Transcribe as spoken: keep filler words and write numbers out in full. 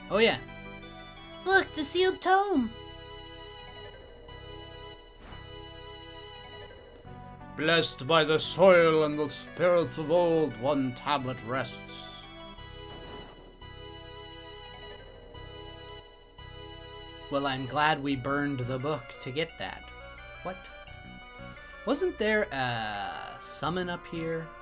Oh, yeah. Look, the sealed tome. Blessed by the soil and the spirits of old, one tablet rests. Well, I'm glad we burned the book to get that. What? Wasn't there a summon up here?